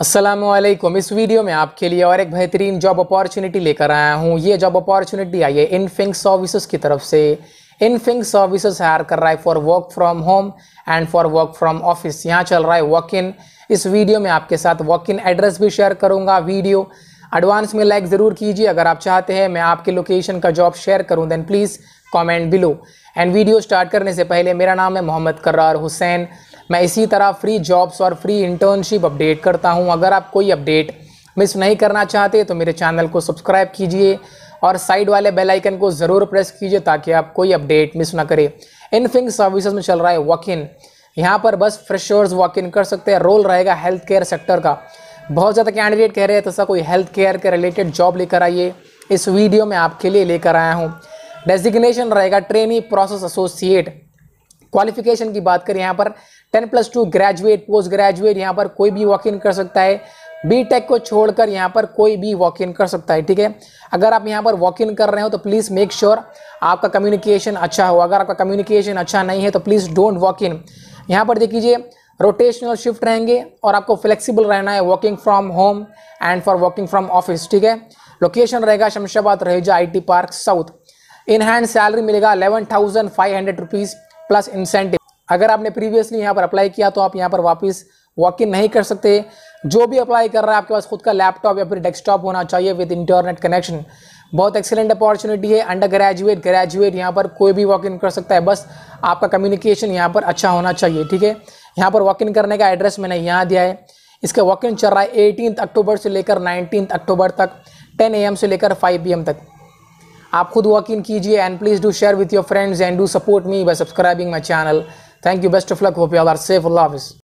अस्सलाम वालेकुम। इस वीडियो में आपके लिए और एक बेहतरीन जॉब अपॉर्चुनिटी लेकर आया हूँ। ये जॉब अपॉर्चुनिटी आई है इनफिंक्स सर्विसेज की तरफ से। इनफिंक्स सर्विसेज हायर कर रहा है for work from home and for work from office. यहाँ चल रहा है वॉक इन। इस वीडियो में आपके साथ वॉक इन एड्रेस भी शेयर करूँगा। वीडियो एडवांस में लाइक ज़रूर कीजिए। अगर आप चाहते हैं मैं आपके लोकेशन का जॉब शेयर करूँ then please comment below. And video start करने से पहले मेरा नाम है मोहम्मद कर्रार हुसैन। मैं इसी तरह फ्री जॉब्स और फ्री इंटर्नशिप अपडेट करता हूं। अगर आप कोई अपडेट मिस नहीं करना चाहते तो मेरे चैनल को सब्सक्राइब कीजिए और साइड वाले बेल आइकन को ज़रूर प्रेस कीजिए ताकि आप कोई अपडेट मिस ना करें। इनफिंक्स सर्विसेज में चल रहा है वॉक इन। यहाँ पर बस फ्रेशर्स वॉक इन कर सकते हैं। रोल रहेगा हेल्थ केयर सेक्टर का। बहुत ज़्यादा कैंडिडेट कह रहे हैं तो कोई हेल्थ केयर के रिलेटेड जॉब लेकर आइए। इस वीडियो में आपके लिए लेकर आया हूँ। डेजिग्नेशन रहेगा ट्रेनी प्रोसेस एसोसिएट। क्वालिफिकेशन की बात करें यहाँ पर 10+2 ग्रेजुएट पोस्ट ग्रेजुएट यहाँ पर कोई भी वॉक इन कर सकता है। बीटेक को छोड़कर यहाँ पर कोई भी वॉक इन कर सकता है। ठीक है, अगर आप यहाँ पर वॉक इन कर रहे हो तो प्लीज़ मेक श्योर आपका कम्युनिकेशन अच्छा हो। अगर आपका कम्युनिकेशन अच्छा नहीं है तो प्लीज़ डोंट वॉक इन। यहाँ पर देखिए रोटेशनल शिफ्ट रहेंगे और आपको फ्लेक्सिबल रहना है working from home and for working from office. ठीक है, लोकेशन रहेगा Shamshabad Raheja IT park south. In hand salary मिलेगा 11,500 रुपीज़ प्लस इंसेंटिव। अगर आपने प्रीवियसली यहाँ पर अप्लाई किया तो आप यहाँ पर वापस वॉक इन नहीं कर सकते। जो भी अप्लाई कर रहा है आपके पास खुद का लैपटॉप या फिर डेस्कटॉप होना चाहिए विद इंटरनेट कनेक्शन। बहुत एक्सीलेंट अपॉर्चुनिटी है। अंडर ग्रेजुएट ग्रेजुएट यहाँ पर कोई भी वॉक इन कर सकता है। बस आपका कम्युनिकेशन यहाँ पर अच्छा होना चाहिए। ठीक है, यहाँ पर वॉक इन करने का एड्रेस मैंने यहाँ दिया है। इसका वॉक इन चल रहा है 18 अक्टूबर से लेकर 19 अक्टूबर तक 10 AM से लेकर 5 PM तक। आप खुद वॉक इन कीजिए and please do share with your friends and do support me by subscribing my channel. Thank you, best of luck, hope you all are safe. अल्लाह हाफिज़।